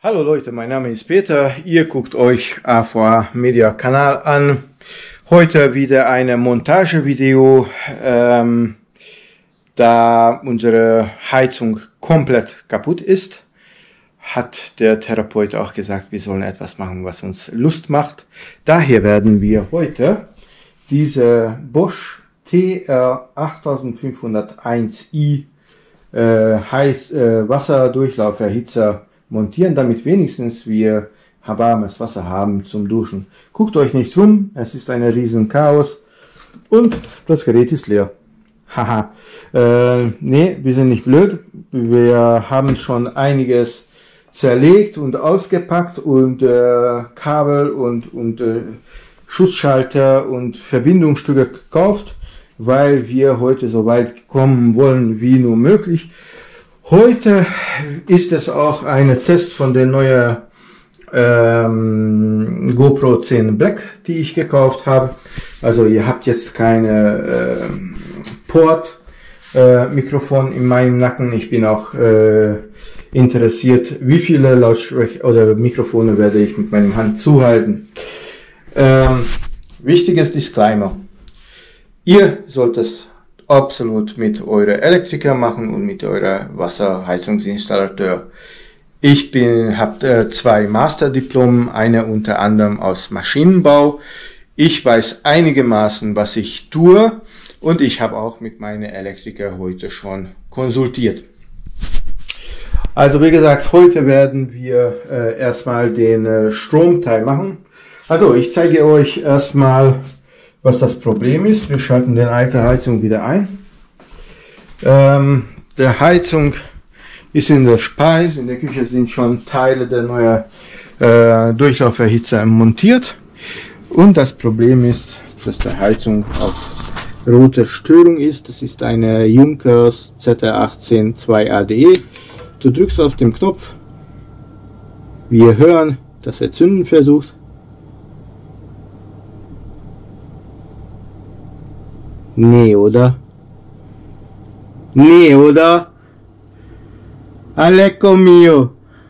Hallo Leute, mein Name ist Peter, ihr guckt euch AVA Media Kanal an. Heute wieder ein Montagevideo, da unsere Heizung komplett kaputt ist, hat der Therapeut auch gesagt, wir sollen etwas machen, was uns Lust macht. Daher werden wir heute diese Bosch TR8501i Wasserdurchlauferhitzer montieren, damit wenigstens wir warmes Wasser haben zum Duschen. Guckt euch nicht rum, es ist ein riesen Chaos und das Gerät ist leer. Haha, nee, wir sind nicht blöd, wir haben schon einiges zerlegt und ausgepackt und Kabel und Schutzschalter und Verbindungsstücke gekauft, weil wir heute so weit kommen wollen wie nur möglich. Heute ist es auch ein Test von der neuen GoPro 10 Black, die ich gekauft habe. Also ihr habt jetzt keine Mikrofon in meinem Nacken. Ich bin auch interessiert, wie viele Lautsprecher oder Mikrofone werde ich mit meiner Hand zuhalten. Wichtiges Disclaimer. Ihr sollt es absolut mit eurer Elektriker machen und mit eurer Wasserheizungsinstallateur. Ich habe 2 Masterdiplome, eine unter anderem aus Maschinenbau. Ich weiß einigermaßen, was ich tue, und ich habe auch mit meinen Elektriker heute schon konsultiert. Also wie gesagt, heute werden wir erstmal den Stromteil machen. Also ich zeige euch erstmal, was das Problem ist. Wir schalten den alten Heizung wieder ein. Der Heizung ist in der Speise, in der Küche sind schon Teile der neuen Durchlauferhitzer montiert. Und das Problem ist, dass die Heizung auf rote Störung ist. Das ist eine Junkers ZR18 2ADE. Du drückst auf den Knopf. Wir hören, dass er zünden versucht. Nee, oder? Nee, oder? Alecco mio!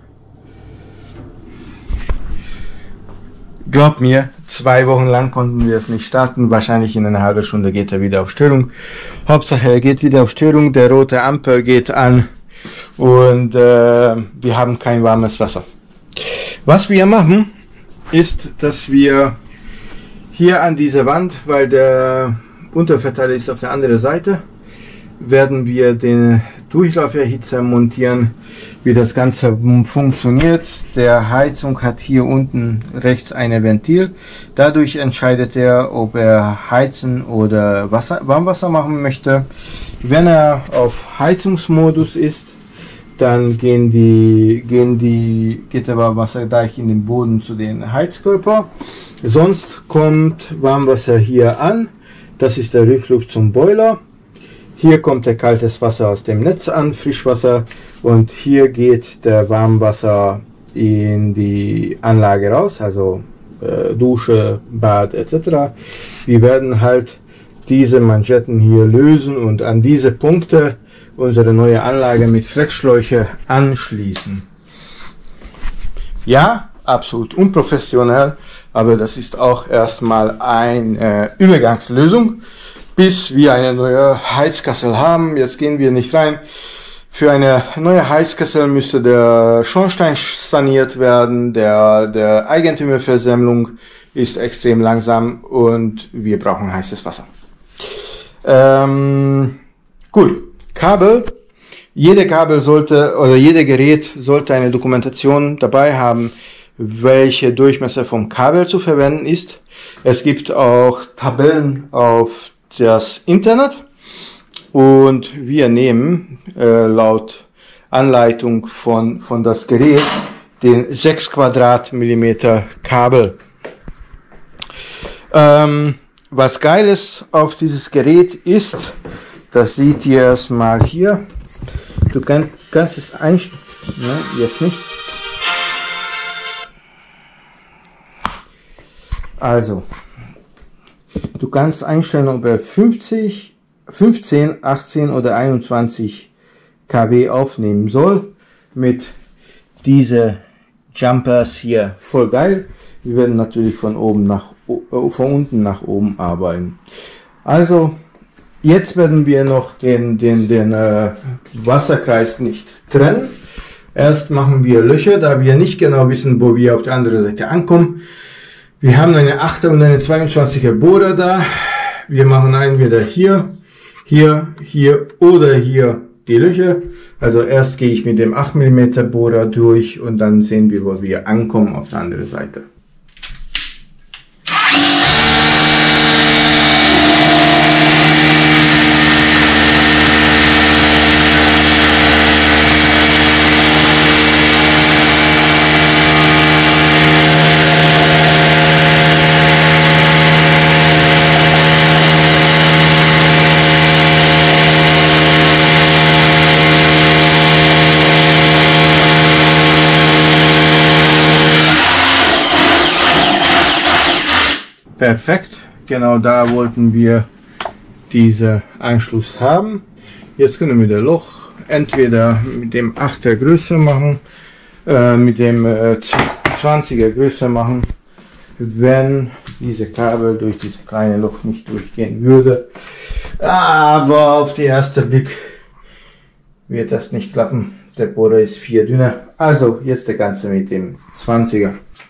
Glaubt mir, 2 Wochen lang konnten wir es nicht starten. Wahrscheinlich in einer halben Stunde geht er wieder auf Störung. Hauptsache er geht wieder auf Störung, der rote Ampel geht an und wir haben kein warmes Wasser. Was wir machen, ist, dass wir hier an dieser Wand, weil der Unterverteiler ist auf der anderen Seite, werden wir den Durchlauferhitzer montieren. Wie das Ganze funktioniert: der Heizung hat hier unten rechts ein Ventil. Dadurch entscheidet er, ob er heizen oder Warmwasser machen möchte. Wenn er auf Heizungsmodus ist, dann geht der Warmwasser gleich in den Boden zu den Heizkörper. Sonst kommt Warmwasser hier an. Das ist der Rückflug zum Boiler. Hier kommt der kaltes Wasser aus dem Netz an, Frischwasser, und hier geht der Warmwasser in die Anlage raus, also Dusche, Bad etc. Wir werden halt diese Manschetten hier lösen und an diese Punkte unsere neue Anlage mit Flexschläuche anschließen. Ja, absolut unprofessionell, aber das ist auch erstmal eine Übergangslösung, bis wir eine neue Heizkessel haben. Jetzt gehen wir nicht rein. Für eine neue Heizkessel müsste der Schornstein saniert werden, der Eigentümerversammlung ist extrem langsam und wir brauchen heißes Wasser. Gut, Kabel. Jede Kabel sollte, oder jede Gerät sollte eine Dokumentation dabei haben, welche Durchmesser vom Kabel zu verwenden ist. Es gibt auch Tabellen auf das Internet und wir nehmen laut Anleitung von das Gerät den 6 Quadratmillimeter Kabel. Was Geiles auf dieses Gerät ist, das seht ihr erstmal hier. Du kannst es einstellen, ne, jetzt nicht. Also, du kannst einstellen, ob er 50, 15, 18 oder 21 kW aufnehmen soll mit dieser Jumpers hier voll geil. Wir werden natürlich von unten nach oben arbeiten. Also jetzt werden wir noch den Wasserkreis nicht trennen. Erst machen wir Löcher, da wir nicht genau wissen, wo wir auf der anderen Seite ankommen. Wir haben eine 8er und eine 22er Bohrer da. Wir machen entweder hier, hier, hier oder hier die Löcher. Also erst gehe ich mit dem 8 mm Bohrer durch und dann sehen wir, wo wir ankommen auf der anderen Seite. Perfekt, genau da wollten wir diesen Anschluss haben. Jetzt können wir das Loch entweder mit dem 8er größer machen, mit dem 20er größer machen, wenn diese Kabel durch dieses kleine Loch nicht durchgehen würde. Aber auf den ersten Blick wird das nicht klappen. Der Bohrer ist viel dünner. Also jetzt der Ganze mit dem 20er.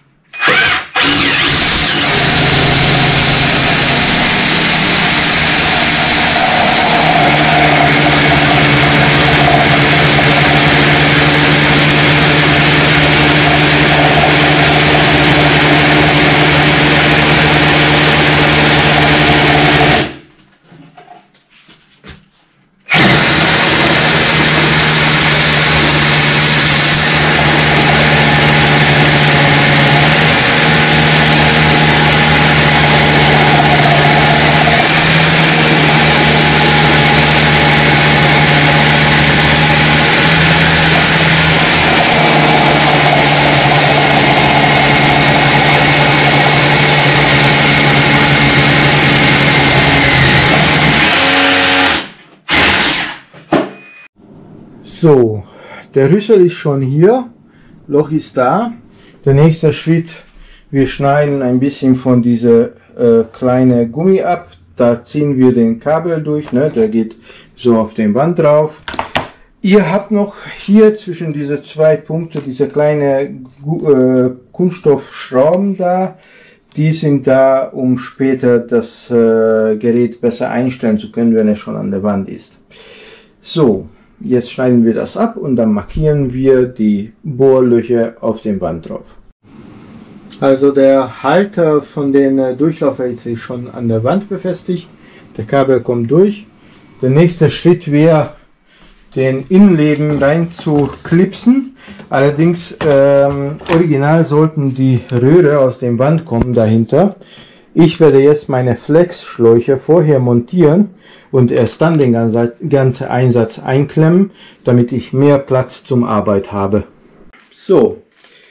So, der Rüssel ist schon hier, Loch ist da. Der nächste Schritt, wir schneiden ein bisschen von dieser kleine Gummi ab. Da ziehen wir den Kabel durch, ne? Der geht so auf den Wand drauf. Ihr habt noch hier zwischen diese zwei Punkte diese kleine Kunststoffschrauben da. Die sind da, um später das Gerät besser einstellen zu können, wenn es schon an der Wand ist. So. Jetzt schneiden wir das ab und dann markieren wir die Bohrlöcher auf dem Wand drauf. Also der Halter von den Durchlauferhitze ist schon an der Wand befestigt. Der Kabel kommt durch. Der nächste Schritt wäre, den Innenleben rein zu klipsen. Allerdings original sollten die Röhre aus dem Wand kommen dahinter. Ich werde jetzt meine Flex-Schläuche vorher montieren und erst dann den ganzen Einsatz einklemmen, damit ich mehr Platz zum Arbeit habe. So,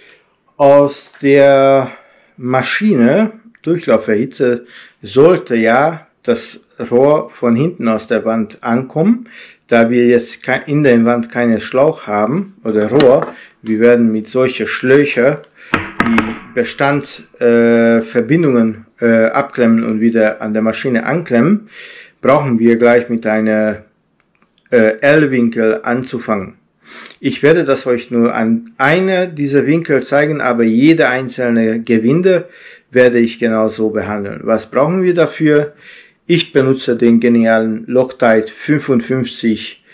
aus der Maschine, Durchlauferhitze, sollte ja das Rohr von hinten aus der Wand ankommen. Da wir jetzt in der Wand keinen Schlauch haben oder Rohr, wir werden mit solchen Schläuchen die Bestandsverbindungen abklemmen und wieder an der Maschine anklemmen, brauchen wir gleich mit einer L-Winkel anzufangen. Ich werde das euch nur an einer dieser Winkel zeigen, aber jede einzelne Gewinde werde ich genauso behandeln. Was brauchen wir dafür? Ich benutze den genialen Loctite 55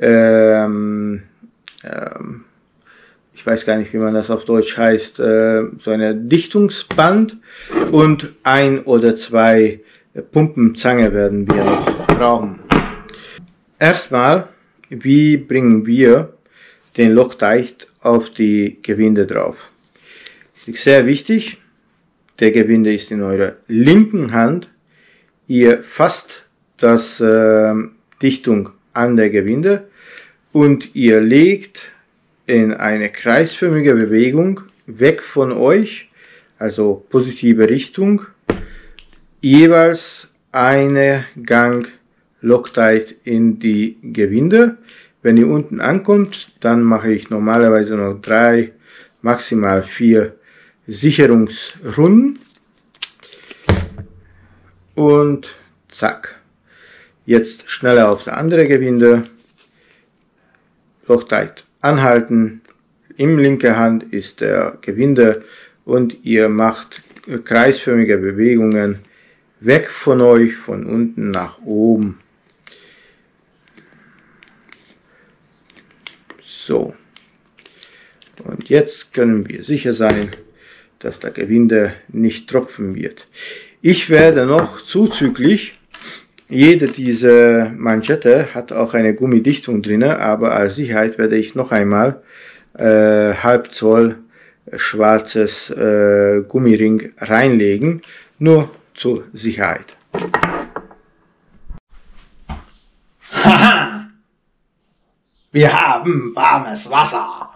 ich weiß gar nicht, wie man das auf Deutsch heißt, so eine Dichtungsband und 1 oder 2 Pumpenzange werden wir noch brauchen. Erstmal, wie bringen wir den Loctite auf die Gewinde drauf? Ist sehr wichtig, der Gewinde ist in eurer linken Hand. Ihr fasst das Dichtung an der Gewinde und ihr legt in eine kreisförmige Bewegung weg von euch, also positive Richtung, jeweils eine Gang Loctite in die Gewinde. Wenn ihr unten ankommt, dann mache ich normalerweise noch 3 maximal 4 Sicherungsrunden. Und zack. Jetzt schneller auf der andere Gewinde. Loctite anhalten. Im linken Hand ist der Gewinde und ihr macht kreisförmige Bewegungen weg von euch, von unten nach oben. So. Und jetzt können wir sicher sein, dass der Gewinde nicht tropfen wird. Ich werde noch zuzüglich, jede dieser Manschette hat auch eine Gummidichtung drin, aber als Sicherheit werde ich noch einmal halb Zoll schwarzes Gummiring reinlegen, nur zur Sicherheit. Haha! Wir haben warmes Wasser.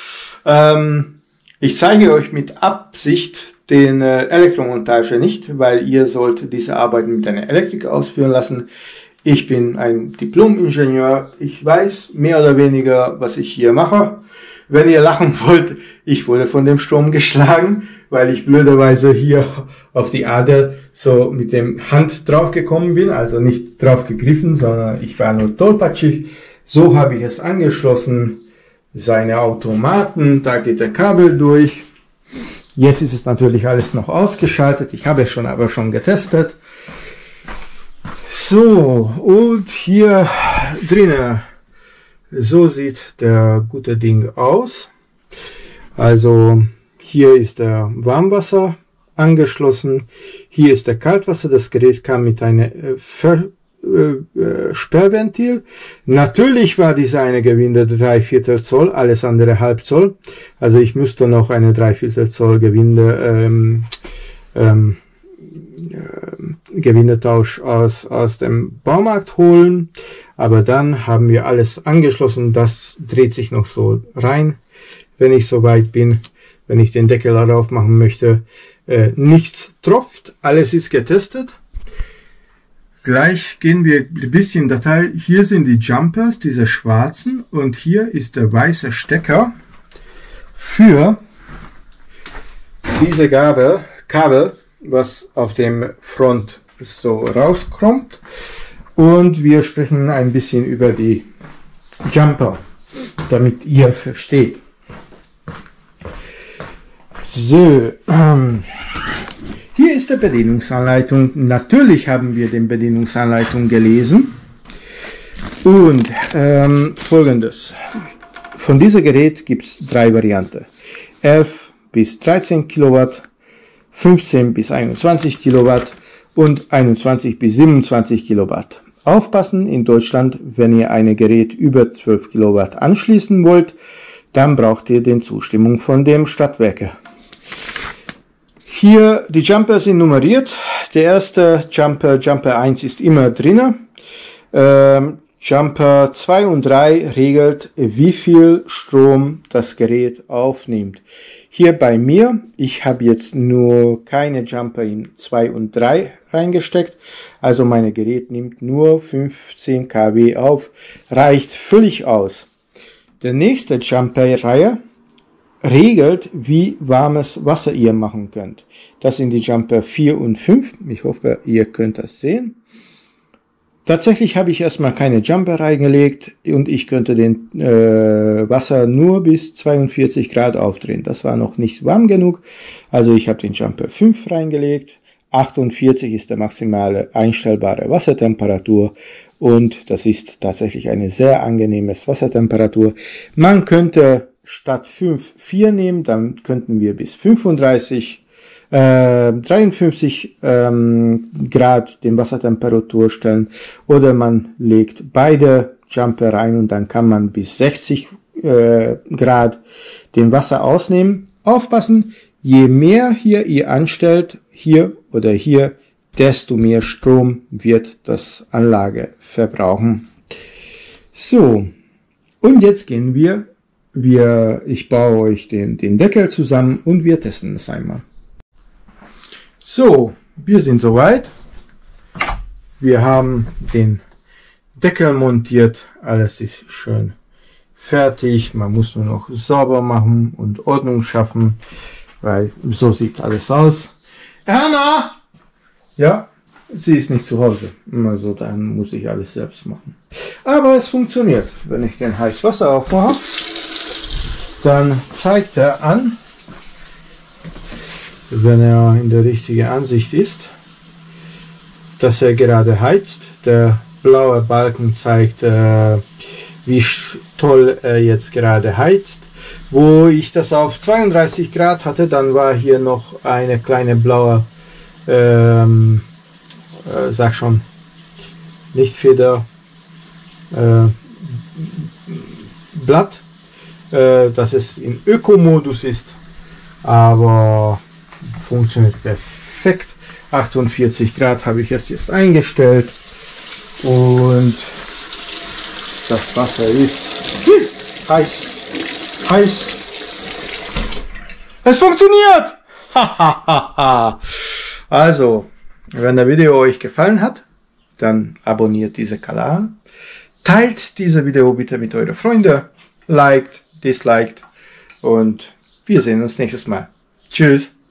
Ich zeige euch mit Absicht den Elektromontage nicht, weil ihr sollt diese Arbeiten mit einer Elektrik ausführen lassen. Ich bin ein Diplom-Ingenieur. Ich weiß mehr oder weniger, was ich hier mache. Wenn ihr lachen wollt, ich wurde von dem Strom geschlagen, weil ich blöderweise hier auf die Ader so mit dem Hand drauf gekommen bin, also nicht drauf gegriffen, sondern ich war nur tollpatschig. So habe ich es angeschlossen, seine Automaten, da geht der Kabel durch. Jetzt ist es natürlich alles noch ausgeschaltet, ich habe es aber schon getestet. So, und hier drinnen, so sieht der gute Ding aus. Also hier ist der Warmwasser angeschlossen, hier ist der Kaltwasser. Das Gerät kam mit einem Sperrventil. Natürlich war diese eine Gewinde 3/4 Zoll, alles andere halb Zoll. Also ich müsste noch eine 3/4 Zoll Gewinde Gewindetausch aus dem Baumarkt holen, aber dann haben wir alles angeschlossen. Das dreht sich noch so rein, wenn ich so weit bin, wenn ich den Deckel darauf machen möchte. Nichts tropft, alles ist getestet. Gleich gehen wir ein bisschen in Detail. Hier sind die Jumpers, diese schwarzen, und hier ist der weiße Stecker für diese Kabel, was auf dem Front so rauskommt. Und wir sprechen ein bisschen über die Jumper, damit ihr versteht. So, hier ist die Bedienungsanleitung. Natürlich haben wir die Bedienungsanleitung gelesen. Und folgendes. Von diesem Gerät gibt es 3 Varianten. 11 bis 13 Kilowatt, 15 bis 21 Kilowatt und 21 bis 27 Kilowatt. Aufpassen, in Deutschland, wenn ihr ein Gerät über 12 Kilowatt anschließen wollt, dann braucht ihr die Zustimmung von dem Stadtwerke. Hier, die Jumper sind nummeriert. Der erste Jumper 1 ist immer drin. Jumper 2 und 3 regelt, wie viel Strom das Gerät aufnimmt. Hier bei mir, ich habe jetzt nur keine Jumper in 2 und 3 reingesteckt, also mein Gerät nimmt nur 15 kW auf, reicht völlig aus. Der nächste Jumper-Reihe regelt, wie warmes Wasser ihr machen könnt. Das sind die Jumper 4 und 5, ich hoffe, ihr könnt das sehen. Tatsächlich habe ich erstmal keine Jumper reingelegt und ich könnte den Wasser nur bis 42 Grad aufdrehen. Das war noch nicht warm genug, also ich habe den Jumper 5 reingelegt. 48 ist der maximale einstellbare Wassertemperatur und das ist tatsächlich eine sehr angenehme Wassertemperatur. Man könnte statt 5 4 nehmen, dann könnten wir bis 53 Grad den Wassertemperatur stellen, oder man legt beide Jumper rein und dann kann man bis 60 Grad den Wasser ausnehmen. Aufpassen, je mehr hier ihr anstellt, hier oder hier, desto mehr Strom wird das Anlage verbrauchen. So, und jetzt gehen ich baue euch den Deckel zusammen und wir testen es einmal. So, wir sind soweit. Wir haben den Deckel montiert, alles ist schön fertig. Man muss nur noch sauber machen und Ordnung schaffen, weil so sieht alles aus. Erna! Ja, sie ist nicht zu Hause. Also dann muss ich alles selbst machen. Aber es funktioniert. Wenn ich den Heißwasser aufmache, dann zeigt er an, wenn er in der richtigen Ansicht ist, dass er gerade heizt. Der blaue Balken zeigt, wie toll er jetzt gerade heizt. Wo ich das auf 32 Grad hatte, dann war hier noch eine kleine blaue, sag schon, Lichtfeder, Blatt, dass es im Ökomodus ist, aber funktioniert perfekt. 48 Grad habe ich es jetzt eingestellt und das Wasser ist heiß, heiß. Es funktioniert! Also, wenn das Video euch gefallen hat, dann abonniert diesen Kanal, teilt dieses Video bitte mit euren Freunden, liked, disliked und wir sehen uns nächstes Mal. Tschüss!